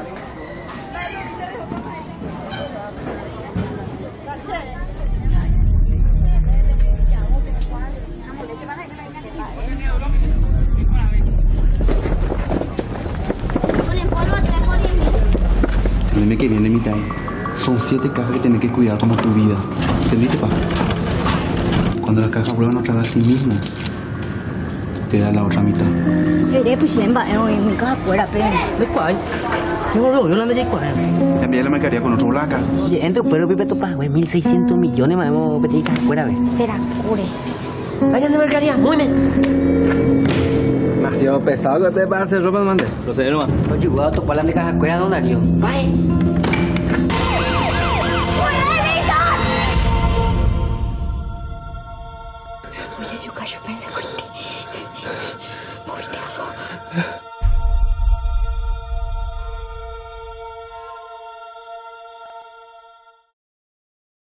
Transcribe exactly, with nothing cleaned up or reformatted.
El mes que viene, mitad. Son siete cajas que tienes que cuidar como tu vida. ¿Entendiste, pa? Cuando las cajas vuelvan otra vez a sí mismas, te da la otra mitad. Pero pues siempre en mi casa fuera, pero ¿De cuál? Yo no, yo no me sé cuál. Cambié la mercadería con otro blanca. Oye, entre pero pipe topa, güey, mil seiscientos millones más hemos pedido fuera, güey. espera, cure. Vayan de mercadería, muy bien. Demasiado pesado que te pasa hacer ropa, mande. Lo sé, hermano. Oye, voy a topar la de caja cuera, don Darío. Bye.